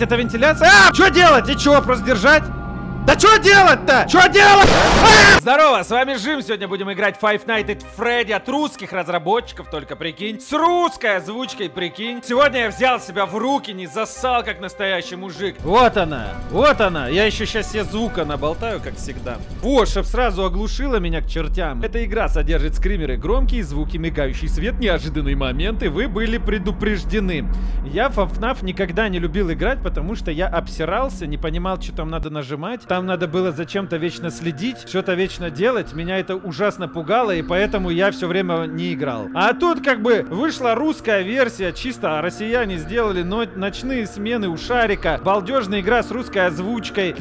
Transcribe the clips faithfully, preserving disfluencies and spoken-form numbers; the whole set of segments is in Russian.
Это вентиляция? А, что делать? И чё, просто держать? Да что делать-то? Что делать? А! Здорово, с вами Жим. Сегодня будем играть Five Nights at Freddy от русских разработчиков, только прикинь. С русской озвучкой, прикинь. Сегодня я взял себя в руки, не засал, как настоящий мужик. Вот она, вот она. Я еще сейчас себе звука наболтаю, как всегда. Вот, чтоб сразу оглушила меня к чертям. Эта игра содержит скримеры, громкие звуки, мигающий свет, неожиданные моменты. Вы были предупреждены. Я в эф наф никогда не любил играть, потому что я обсирался, не понимал, что там надо нажимать. Там надо было зачем-то вечно следить, что-то вечно делать. Меня это ужасно пугало, и поэтому я все время не играл. А тут как бы вышла русская версия, чисто россияне сделали но ночные смены у Шарика. Балдежная игра с русской озвучкой.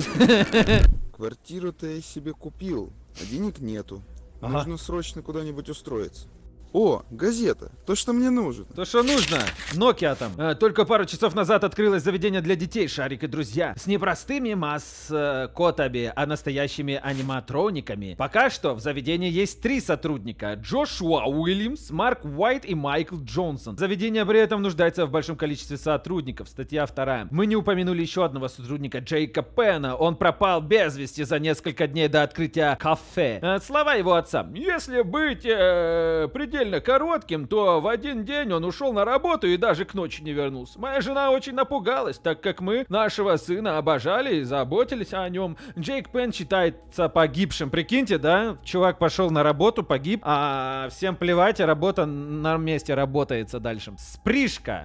Квартиру-то я себе купил, а денег нету. Ага. Нужно срочно куда-нибудь устроиться. О, газета. То, что мне нужно. То, что нужно. Nokia там. А, только пару часов назад открылось заведение для детей «Шарик и друзья». С непростыми маскотами, а настоящими аниматрониками. Пока что в заведении есть три сотрудника. Джошуа Уильямс, Марк Уайт и Майкл Джонсон. Заведение при этом нуждается в большом количестве сотрудников. Статья вторая. Мы не упомянули еще одного сотрудника, Джейка Пена. Он пропал без вести за несколько дней до открытия кафе. А, слова его отца. Если быть э, предельно коротким, то в один день он ушел на работу и даже к ночи не вернулся. Моя жена очень напугалась, так как мы нашего сына обожали и заботились о нем. Джейк Пен считается погибшим. Прикиньте, да? Чувак пошел на работу, погиб, а всем плевать, и работа на месте работается дальше. Спришка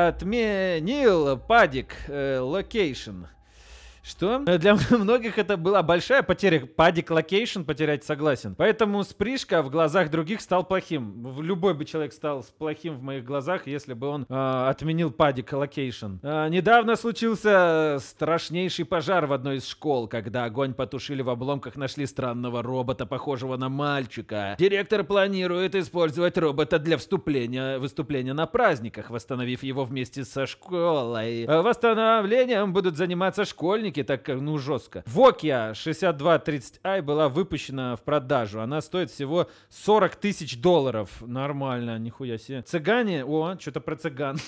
отменил падик локейшн. Что? Для многих это была большая потеря. Падик локейшн потерять, согласен. Поэтому Спришка в глазах других стал плохим. Любой бы человек стал плохим в моих глазах, если бы он э, отменил падик локейшн. Э, недавно случился страшнейший пожар в одной из школ, когда огонь потушили, в обломках нашли странного робота, похожего на мальчика. Директор планирует использовать робота для вступления, выступления на праздниках, восстановив его вместе со школой. Э, восстановлением будут заниматься школьники, так как, ну, жестко. Nokia шестьдесят два тридцать ай была выпущена в продажу. Она стоит всего сорок тысяч долларов. Нормально, нихуя себе. Цыгане, о, что-то про цыган.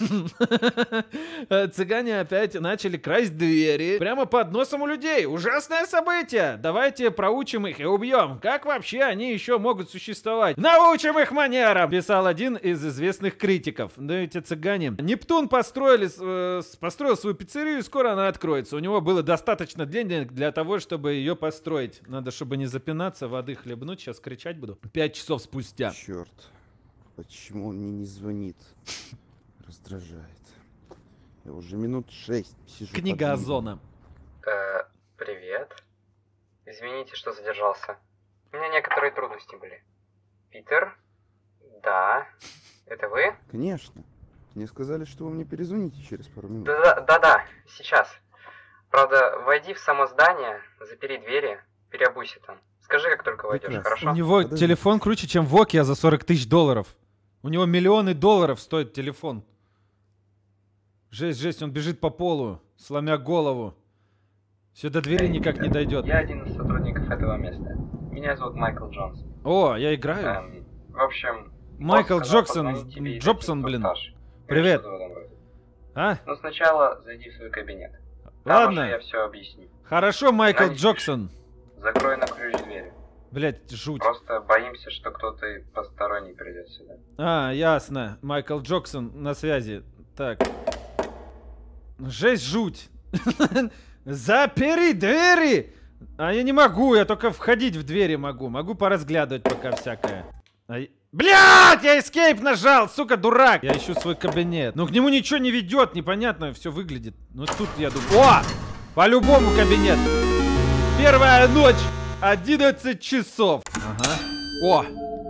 Цыгане опять начали красть двери прямо под носом у людей. Ужасное событие. Давайте проучим их и убьем. Как вообще они еще могут существовать? Научим их манерам, писал один из известных критиков. Да эти цыгане. Нептун построили, э, построил свою пиццерию, и скоро она откроется. У него было достаточно Достаточно денег для того, чтобы ее построить. Надо, чтобы не запинаться, воды хлебнуть. Сейчас кричать буду. Пять часов спустя. Черт, почему он мне не звонит? Раздражает. Я уже минут шесть сижу. Книга Озона. Э, привет. Извините, что задержался. У меня некоторые трудности были. Питер? Да. Это вы? Конечно. Мне сказали, что вы мне перезвоните через пару минут. Да-да-да, сейчас. Правда, войди в само здание, запери двери, переобуйся там. Скажи, как только войдешь, Прекрасно. хорошо? У него Подожди. телефон круче, чем Nokia за сорок тысяч долларов. У него миллионы долларов стоит телефон. Жесть, жесть, он бежит по полу, сломя голову. Все до двери никак не дойдет. Я один из сотрудников этого места. Меня зовут Майкл Джонсон. О, я играю. Эм, в общем... Майкл босс сказал Джоксон, позвонить тебе и Джобсон, дать блин. инструктаж. Или Привет. что-то в этом роде. А? Но сначала зайди в свой кабинет. Там Ладно. уже я все объясню. Хорошо, Майкл Раньше. Джоксон. Закрой на ключ дверь. Блять, жуть. Просто боимся, что кто-то посторонний придет сюда. А, ясно. Майкл Джоксон на связи. Так. Жесть, жуть. Запери двери! А я не могу, я только входить в двери могу. Могу поразглядывать пока всякое. А... Блядь, я escape нажал, сука, дурак. Я ищу свой кабинет. Но к нему ничего не ведет, непонятно все выглядит. Ну тут я думаю... О! По-любому кабинет. Первая ночь. одиннадцать часов. Ага. О!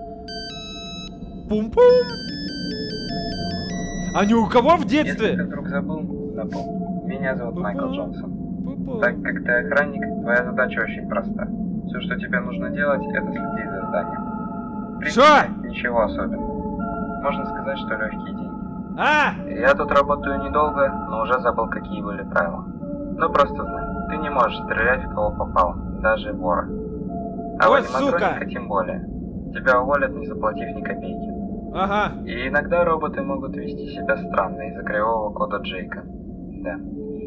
Пум-пум! А ни у кого в детстве? Если ты вдруг забыл, напомню. Меня зовут Пу-пу. Майкл Джонсон. Пу-пу. Так как ты охранник, твоя задача очень проста. Все, что тебе нужно делать, это следить за зданием. В принципе, Что? ничего особенного. Можно сказать, что легкие деньги. А! Я тут работаю недолго, но уже забыл, какие были правила. Ну просто знай, ты не можешь стрелять в кого попало, даже вора. А Ой, в аниматроника сука! тем более. Тебя уволят, не заплатив ни копейки. Ага. И иногда роботы могут вести себя странно из-за кривого кода Джейка. Да.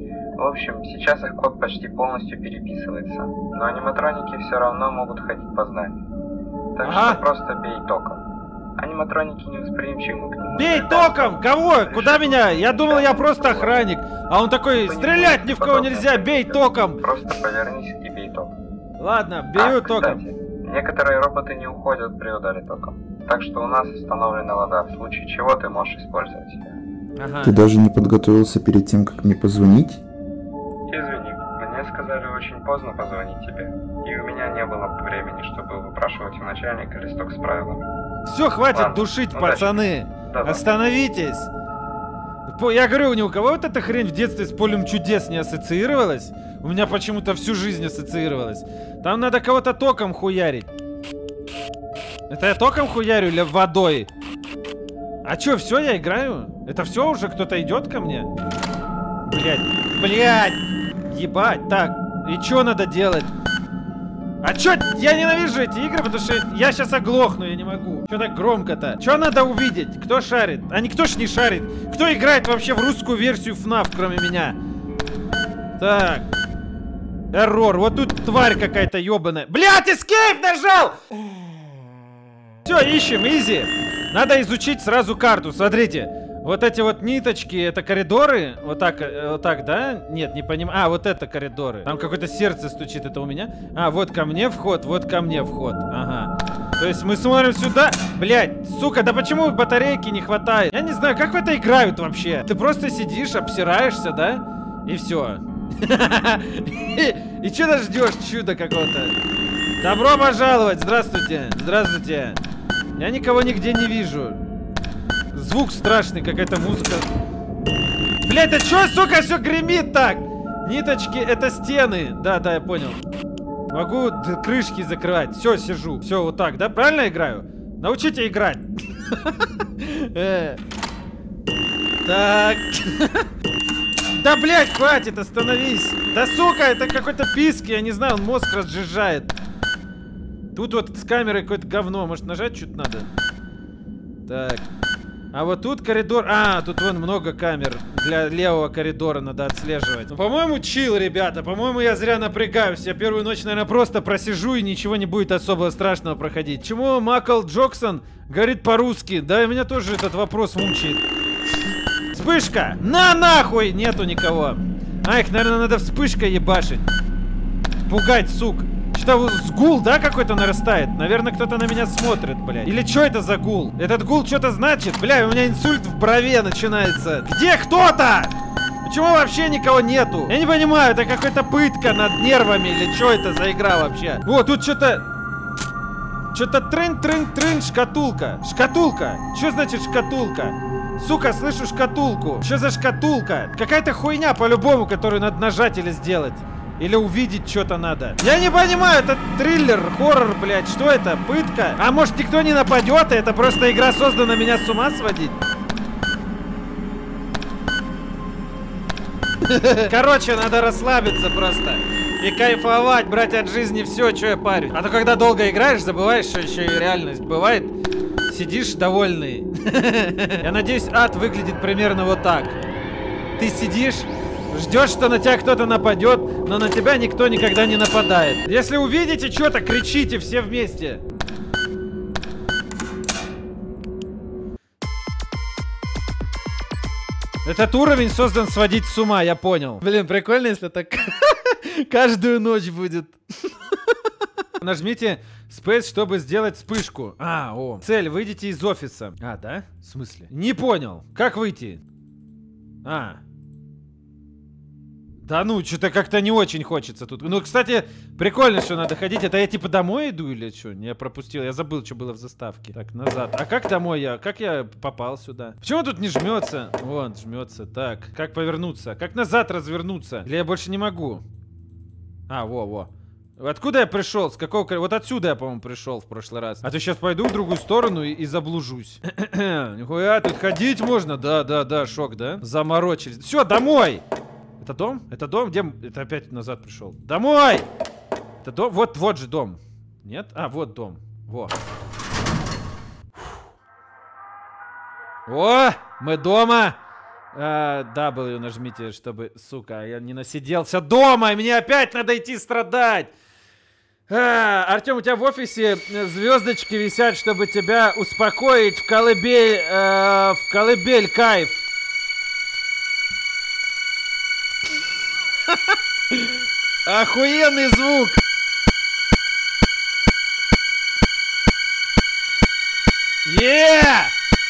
В общем, сейчас их код почти полностью переписывается, но аниматроники все равно могут ходить по зданию. Так Ага. что просто бей током. Аниматроники невосприимчивы к нему. Бей током! Кого? Куда меня? Я думал, я просто охранник. А он такой, стрелять ни в кого нельзя, бей током! Просто повернись и бей током. Ладно, бью А, током. кстати, некоторые роботы не уходят при ударе током. Так что у нас установлена вода, в случае чего ты можешь использовать ее. Ага. Ты даже не подготовился перед тем, как мне позвонить? Извини, мне сказали очень поздно позвонить тебе. И у меня не было времени, чтобы выпрашивать у начальника листок с правилами. Все, хватит Ладно, душить, удачи. пацаны. Давай. Остановитесь. По- Я говорю, ни у кого вот эта хрень в детстве с полем чудес не ассоциировалась. У меня почему-то всю жизнь ассоциировалась. Там надо кого-то током хуярить. Это я током хуярю или водой? А чё, все, я играю? Это все уже? Кто-то идет ко мне? Блять, блять, ебать, так, и чё надо делать? А чё, я ненавижу эти игры, потому что я сейчас оглохну, я не могу. Чё так громко-то? Чё надо увидеть? Кто шарит? А никто ж не шарит. Кто играет вообще в русскую версию эф наф, кроме меня? Так. Эррор, вот тут тварь какая-то ебаная. Блять, эскейп нажал! Все, ищем, изи. Надо изучить сразу карту, смотрите. Вот эти вот ниточки, это коридоры. Вот так, э, вот так, да? Нет, не понимаю. А, вот это коридоры. Там какое-то сердце стучит, это у меня. А, вот ко мне вход, вот ко мне вход. Ага. То есть мы смотрим сюда. Блять, сука, да почему батарейки не хватает? Я не знаю, как в это играют вообще? Ты просто сидишь, обсираешься, да? И все. И что ты ждешь чуда какого-то? Добро пожаловать, здравствуйте, здравствуйте. Я никого нигде не вижу. Звук страшный, какая-то музыка. Блять, да чё, сука, все гремит так? Ниточки, это стены. Да, да, я понял. Могу крышки закрывать. Все, сижу. Все, вот так, да? Правильно играю? Научите играть. Так. Да, блять, хватит, остановись. Да, сука, это какой-то писк, я не знаю, он мозг разжижает. Тут вот с камерой какое-то говно. Может, нажать что-то надо? Так. А вот тут коридор... А, тут вон много камер. Для левого коридора надо отслеживать. Ну, по-моему, чил, ребята. По-моему, я зря напрягаюсь. Я первую ночь, наверное, просто просижу, и ничего не будет особо страшного проходить. Чему Макл Джоксон говорит по-русски? Да, меня тоже этот вопрос мучает. Вспышка! На нахуй! Нету никого. А, их, наверное, надо вспышкой ебашить. Пугать, сук. Что-то гул, да, какой-то нарастает? Наверное, кто-то на меня смотрит, блядь. Или что это за гул? Этот гул что-то значит? Бля, у меня инсульт в брове начинается. Где кто-то? Почему вообще никого нету? Я не понимаю, это какая-то пытка над нервами или что это за игра вообще? О, тут что-то... Что-то трын-трын-трын, шкатулка. Шкатулка. Что значит шкатулка? Сука, слышу шкатулку. Что за шкатулка? Какая-то хуйня по-любому, которую надо нажать или сделать. Или увидеть что-то надо. Я не понимаю, это триллер, хоррор, блядь. Что это? Пытка? А может, никто не нападет, и это просто игра создана меня с ума сводить? Короче, надо расслабиться просто. И кайфовать, брать от жизни все, что я парю. А то когда долго играешь, забываешь, что еще и реальность бывает. Сидишь довольный. Я надеюсь, ад выглядит примерно вот так. Ты сидишь, ждешь, что на тебя кто-то нападет, но на тебя никто никогда не нападает. Если увидите что-то, кричите все вместе. Этот уровень создан сводить с ума, я понял. Блин, прикольно, если так каждую ночь будет. Нажмите Space, чтобы сделать вспышку. А, о. Цель, выйдите из офиса. А, да? В смысле? Не понял. Как выйти? А. Да ну, что-то как-то не очень хочется тут. Ну, кстати, прикольно, что надо ходить. Это я типа домой иду или что? Я пропустил, я забыл, что было в заставке. Так, назад. А как домой я? Как я попал сюда? Почему тут не жмется? Вон, жмется. Так, как повернуться? Как назад развернуться? Или я больше не могу? А, во-во. Откуда я пришел? С какого... Вот отсюда я, по-моему, пришел в прошлый раз. А то сейчас пойду в другую сторону и, и заблужусь. Нихуя, тут ходить можно? Да, да, да, шок, да? Заморочились. Все, домой! Это дом? Это дом? Где? Это опять назад пришел. Домой! Это дом? Вот, вот же дом. Нет? А, вот дом. Во. О, мы дома. А, W нажмите, чтобы, сука, я не насиделся дома, и мне опять надо идти страдать. А, Артем, у тебя в офисе звездочки висят, чтобы тебя успокоить в колыбель, э, в колыбель кайф. Охуенный звук. Yeah!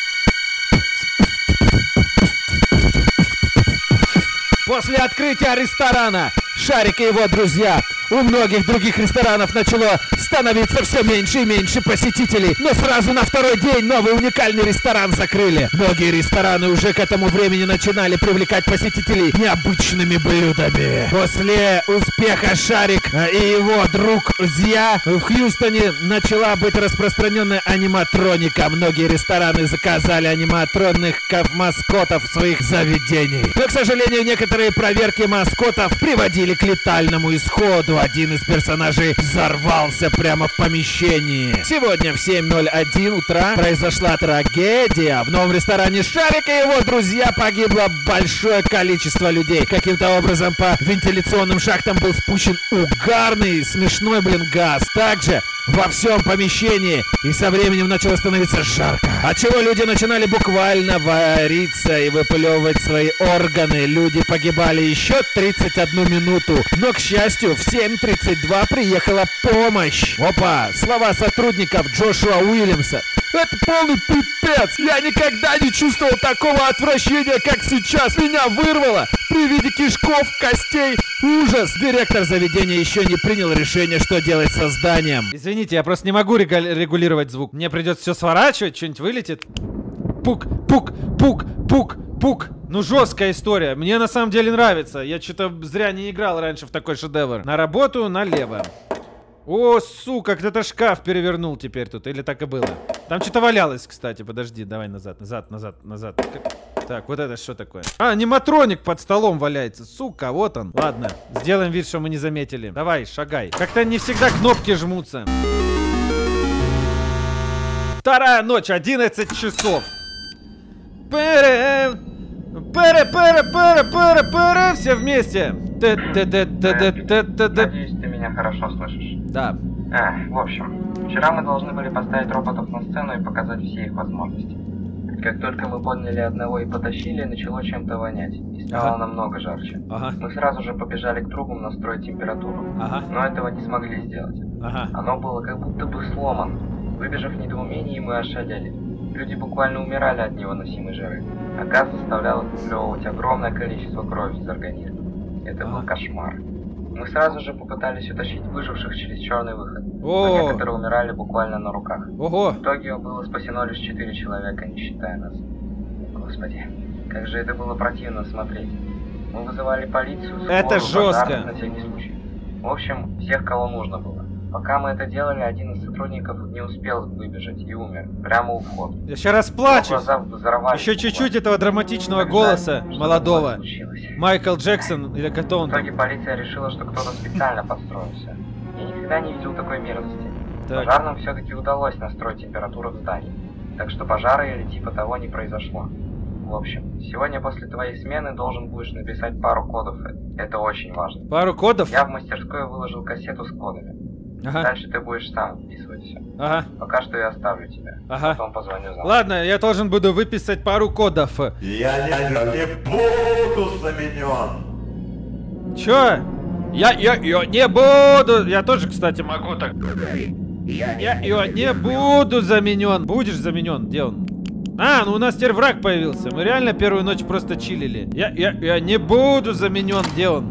После открытия ресторана Шарик и его друзья, у многих других ресторанов начало становиться все меньше и меньше посетителей. Но сразу на второй день новый уникальный ресторан закрыли. Многие рестораны уже к этому времени начинали привлекать посетителей необычными блюдами. После успеха Шарик и его друзья в Хьюстоне начала быть распространенная аниматроника. Многие рестораны заказали аниматронных маскотов в своих заведениях. Но, к сожалению, некоторые проверки маскотов приводили к летальному исходу. Один из персонажей взорвался прямо в помещении. Сегодня в семь ноль один утра произошла трагедия. В новом ресторане Шарик и его друзья погибло большое количество людей. Каким-то образом по вентиляционным шахтам был спущен угарный, смешной, блин, газ. Также во всем помещении и со временем начало становиться жарко. Отчего люди начинали буквально вариться и выплевывать свои органы. Люди погибали еще тридцать одну минуту. Но, к счастью, в семь тридцать два приехала помощь. Опа, слова сотрудников Джошуа Уильямса. Это полный пипец! Я никогда не чувствовал такого отвращения, как сейчас. Меня вырвало при виде кишков, костей. Ужас! Директор заведения еще не принял решение, что делать со зданием. Извините, я просто не могу регулировать звук. Мне придется все сворачивать, что-нибудь вылетит. Пук, пук, пук, пук, пук. Ну, жесткая история. Мне на самом деле нравится. Я что-то зря не играл раньше в такой шедевр. На работу, налево. О, сука, кто-то шкаф перевернул теперь тут. Или так и было? Там что-то валялось, кстати. Подожди, давай назад, назад, назад, назад. Так, вот это что такое? А, аниматроник под столом валяется. Сука, вот он. Ладно, сделаем вид, что мы не заметили. Давай, шагай. Как-то не всегда кнопки жмутся. Вторая ночь, одиннадцать часов. Пере, пере, пере, пере, пере, пере, все вместе. Надеюсь, ты меня хорошо слышишь. Да. А, в общем, вчера мы должны были поставить роботов на сцену и показать все их возможности. Как только мы подняли одного и потащили, начало чем-то вонять. И стало ага. намного жарче. Ага. Мы сразу же побежали к трубам настроить температуру. Ага. Но этого не смогли сделать. Ага. Оно было как будто бы сломано. Выбежав в недоумении, мы ошалели. Люди буквально умирали от невыносимой жары. А газ заставлял выплевывать огромное количество крови из организма. Это ага. был кошмар. Мы сразу же попытались утащить выживших через черный выход. О! Но некоторые умирали буквально на руках. Ого! В итоге было спасено лишь четыре человека, не считая нас. Господи, как же это было противно смотреть. Мы вызывали полицию, скорую, это жестко. Пожар, на всякий случай. В общем, всех, кого нужно было. Пока мы это делали, один из сотрудников не успел выбежать и умер. Прямо у входа. Я сейчас расплачусь. Еще чуть-чуть этого драматичного голоса жаль, молодого. Майкл Джексон или кто он? В итоге полиция решила, что кто-то специально подстроился. Я никогда не видел такой мерзости. Так. Пожарным все-таки удалось настроить температуру в здании. Так что пожара или типа того не произошло. В общем, сегодня после твоей смены должен будешь написать пару кодов. Это очень важно. Пару кодов? Я в мастерской выложил кассету с кодами. Ага. Дальше ты будешь сам вписывать все. Ага. Пока что я оставлю тебя. Ага. Потом позвоню завтра. Ладно, я должен буду выписать пару кодов. Я не буду заменен. Чё? Я, я, я не буду. Я тоже, кстати, могу так. Я, я, я не буду заменен. Будешь заменен? Где он? А, ну у нас теперь враг появился. Мы реально первую ночь просто чилили. Я, я, я не буду заменен. Где он?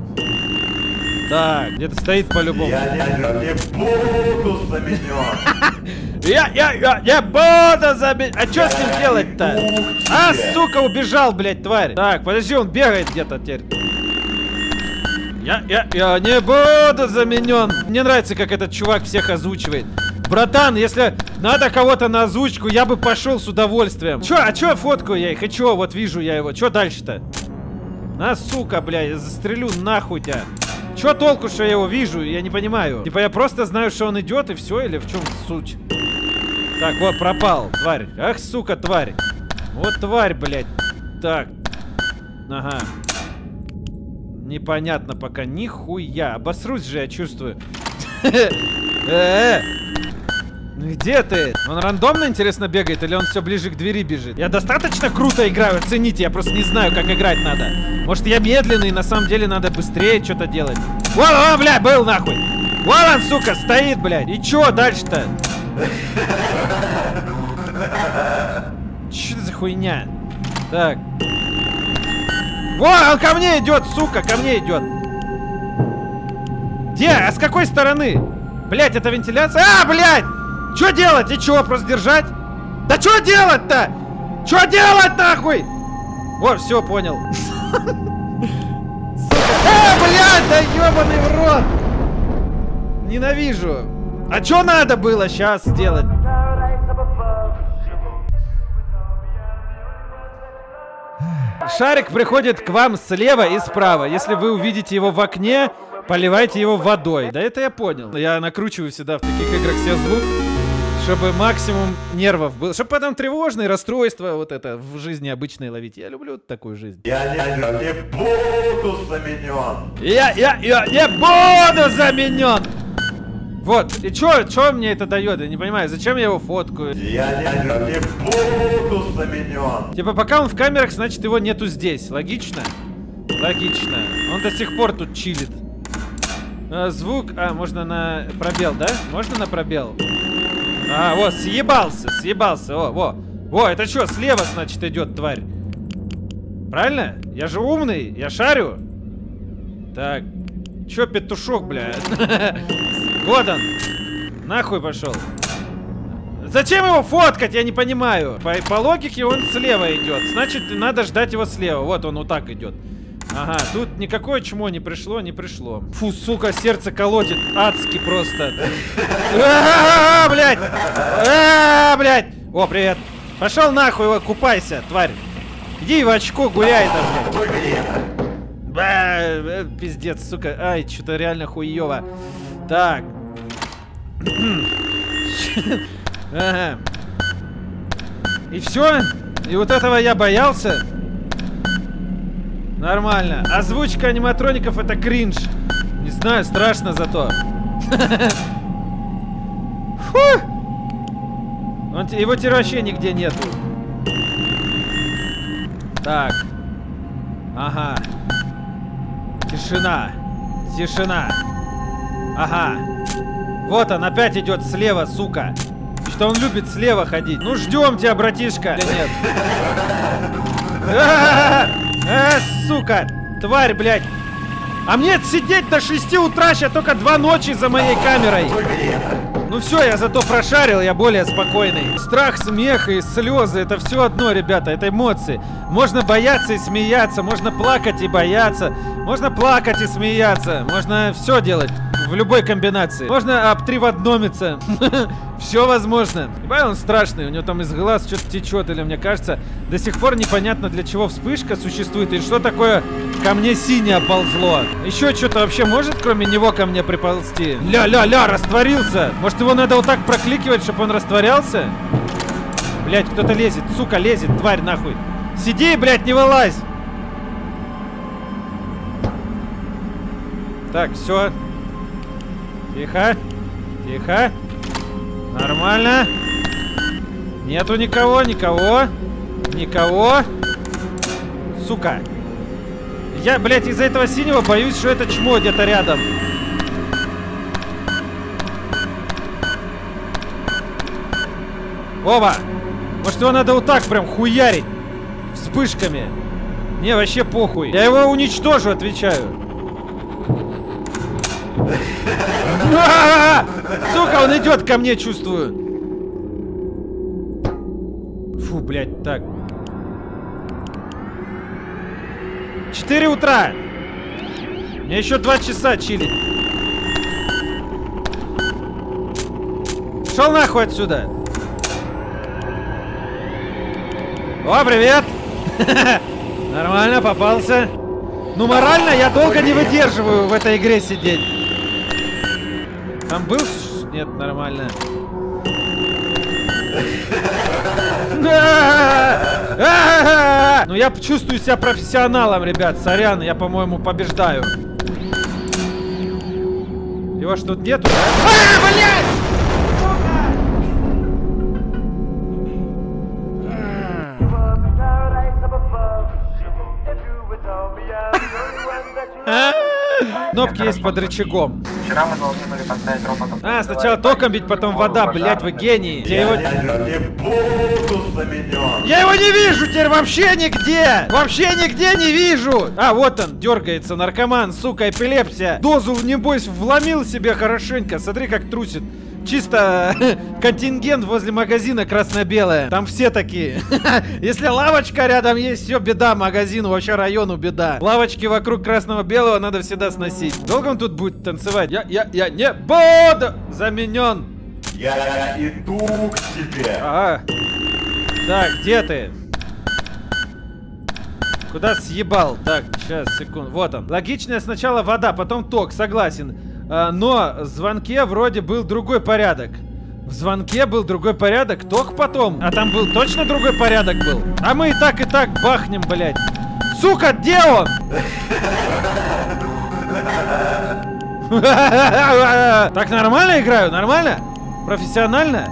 Так, где-то стоит по-любому. Я не буду заменен. Я, я, я, я буду заменен. А что с ним делать-то? А, сука, убежал, блядь, тварь. Так, подожди, он бегает где-то теперь. Я, я, я не буду заменен. Мне нравится, как этот чувак всех озвучивает. Братан, если надо кого-то на озвучку, я бы пошел с удовольствием. Чё, а чё фоткаю я их? И чё, вот вижу я его. Чё дальше-то? На, сука, блядь, я застрелю нахуй тебя. Чё толку, что я его вижу? Я не понимаю. Типа я просто знаю, что он идет и все, или в чем суть? Так, вот, пропал, тварь. Ах, сука, тварь. Вот тварь, блядь. Так. Ага. Непонятно пока, нихуя. Обосрусь же, я чувствую. Где ты? Он рандомно, интересно, бегает или он все ближе к двери бежит? Я достаточно круто играю, оцените, я просто не знаю, как играть надо. Может, я медленный, на самом деле надо быстрее что-то делать. Вон он, блядь, был нахуй. Вон он, сука, стоит, блядь. И чё дальше-то? Что это за хуйня? Так. Вон, он ко мне идет, сука, ко мне идет. Где? А с какой стороны? Блядь, это вентиляция? А, блядь! Что делать? И чё, просто держать? Да что делать-то? Что делать нахуй? О, все, понял. Э, блядь, да ебаный в рот! Ненавижу. А что надо было сейчас сделать? Шарик приходит к вам слева и справа. Если вы увидите его в окне, поливайте его водой. Да это я понял. Я накручиваю всегда в таких играх себе звук, чтобы максимум нервов было. Чтобы потом тревожные расстройства вот это в жизни обычной ловить. Я люблю такую жизнь. Я не, не буду заменен. Я, я, я не буду заменен. Вот, и чё, чё мне это дает? Я не понимаю, зачем я его фоткаю? Я не, не буду заменен. Типа пока он в камерах, значит его нету здесь. Логично? Логично. Он до сих пор тут чилит. А, звук, а, можно на пробел, да? Можно на пробел? А, вот, съебался, съебался, о, во. Во, это что, слева, значит, идет тварь. Правильно? Я же умный, я шарю. Так, чё петушок, бля? Вот он. Нахуй пошел. Зачем его фоткать, я не понимаю. По, по логике он слева идет. Значит, надо ждать его слева. Вот он вот так идет. Ага, тут никакое чмо не пришло, не пришло. Фу, сука, сердце колотит адски просто. А, блядь! А, блядь! О, привет. Пошел нахуй его, купайся, тварь. Иди в очко гуляй там, блядь. Пиздец, сука. Ай, что-то реально хуёво. Так. Ага. И все? И вот этого я боялся? Нормально. Озвучка аниматроников — это кринж. Не знаю, страшно зато. Фу! Он, его теперь вообще нигде нету. Так. Ага. Тишина. Тишина. Ага. Вот он опять идет слева, сука. Что он любит слева ходить. Ну ждем тебя, братишка. Или нет? А, сука. Тварь, блядь. А мне сидеть до шести утра, сейчас только два ночи за моей камерой. Ну все, я зато прошарил, я более спокойный. Страх, смех и слезы — это все одно, ребята, это эмоции. Можно бояться и смеяться, можно плакать и бояться, можно плакать и смеяться, можно все делать в любой комбинации. Можно об три в одномиться. Все возможно. Ебать, он страшный, у него там из глаз что-то течет, или мне кажется, до сих пор непонятно, для чего вспышка существует и что такое ко мне синее ползло. Еще что-то вообще может кроме него ко мне приползти? Ля-ля-ля, растворился. Может, его надо вот так прокликивать, чтобы он растворялся? Блять, кто-то лезет, сука, лезет, тварь нахуй. Сиди, блять, не вылазь. Так, все. Тихо. Тихо. Нормально. Нету никого, никого. Никого. Сука. Я, блядь, из-за этого синего боюсь, что это чмо где-то рядом. Оба. Может, его надо вот так прям хуярить. Вспышками. Не, вообще похуй. Я его уничтожу, отвечаю. Сука, он идет ко мне, чувствую. Фу, блядь, так. Четыре утра. Мне еще два часа чилить. Шел нахуй отсюда. О, привет. Нормально, попался. Ну, морально я долго не выдерживаю в этой игре сидеть. Там был? Нет, нормально. Ну я чувствую себя профессионалом, ребят. Сорян, я, по-моему, побеждаю. Его ж тут нету, да? А, блядь! Кнопки есть под рычагом. Вчера мы должны были поставить роботов. А, сначала током бить, потом вода, блять, вы гений. Я его... Не буду заменен. Я его не вижу теперь вообще нигде! Вообще нигде не вижу! А, вот он, дергается, наркоман, сука, эпилепсия. Дозу, небось, вломил себе хорошенько. Смотри, как трусит. Чисто контингент возле магазина красно-белое. Там все такие. Если лавочка рядом есть, все, беда магазину, вообще району беда. Лавочки вокруг красного-белого надо всегда сносить. Долго он тут будет танцевать? Я, я, я не буду заменен. Я иду к тебе. Ага. Так, где ты? Куда съебал? Так, сейчас, секунду. Вот он. Логичная сначала вода, потом ток, согласен. А, но в звонке вроде был другой порядок. В звонке был другой порядок, ток потом. А там был точно другой порядок был. А мы и так, и так бахнем, блядь. Сука, где он? Так нормально играю? Нормально? Профессионально?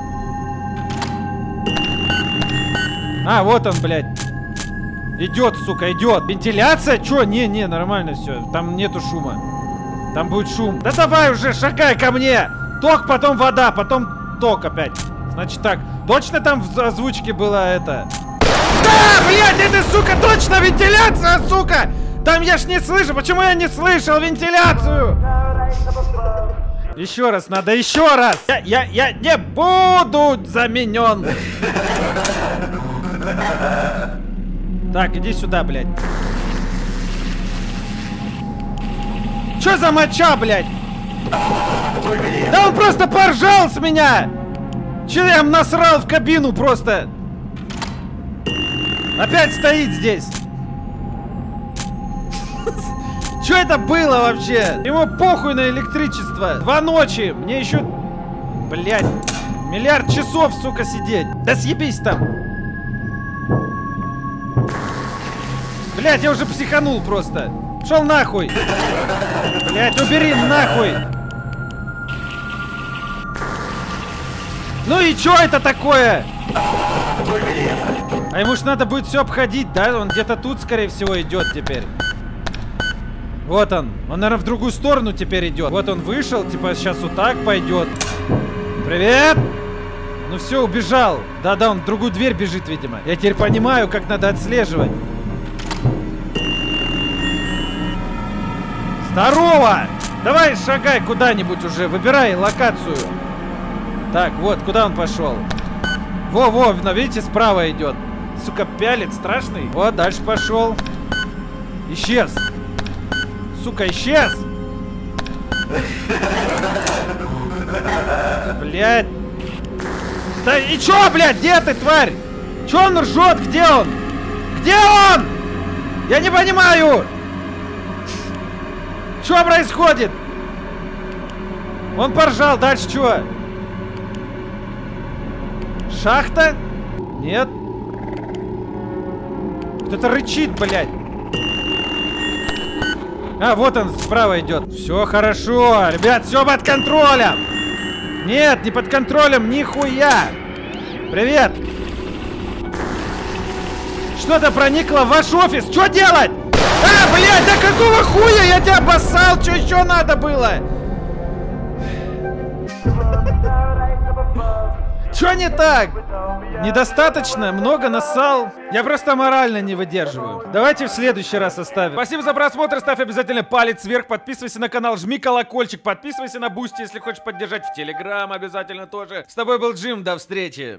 А, вот он, блядь. Идет, сука, идет. Вентиляция? Чё? Не, не, нормально все. Там нету шума. Там будет шум. Да давай уже, шагай ко мне. Ток, потом вода, потом ток опять. Значит так. Точно там в озвучке было это? Да, блядь, это, сука, точно вентиляция, сука. Там я ж не слышу. Почему я не слышал вентиляцию? Еще раз, надо еще раз. Я, я, я не буду заменен. Так, иди сюда, блядь. Чё за моча, блядь? Да он просто поржал с меня! Чё я ему насрал в кабину просто? Опять стоит здесь. Чё это было вообще? Ему похуй на электричество. Два ночи. Мне еще, блядь, миллиард часов, сука, сидеть. Да съебись там. Блядь, я уже психанул просто. Шел нахуй. Блядь, убери нахуй. Ну и чё это такое? А ему ж надо будет все обходить, да? Он где-то тут, скорее всего, идет теперь. Вот он. Он, наверное, в другую сторону теперь идет. Вот он вышел, типа сейчас вот так пойдет. Привет! Ну все, убежал. Да-да, он в другую дверь бежит, видимо. Я теперь понимаю, как надо отслеживать. Здорово! Давай шагай куда-нибудь уже, выбирай локацию. Так, вот, куда он пошел? Во-во, видите, справа идет. Сука, пялит страшный. Вот, дальше пошел. Исчез. Сука, исчез. Блядь. Да и чё, блядь, где ты, тварь? Чё он ржет? Где он? Где он? Я не понимаю. Что происходит? Он поржал, дальше что? Шахта? Нет. Кто-то рычит, блядь. А, вот он справа идет. Все хорошо, ребят, все под контролем. Нет, не под контролем, нихуя. Привет. Что-то проникло в ваш офис. Что делать? А, блядь, да какого хуя я тебя обоссал? Что еще надо было? Что не так? Недостаточно? Много нассал? Я просто морально не выдерживаю. Давайте в следующий раз оставим. Спасибо за просмотр. Ставь обязательно палец вверх. Подписывайся на канал, жми колокольчик. Подписывайся на Бусти, если хочешь поддержать. В Телеграм обязательно тоже. С тобой был Джим. До встречи.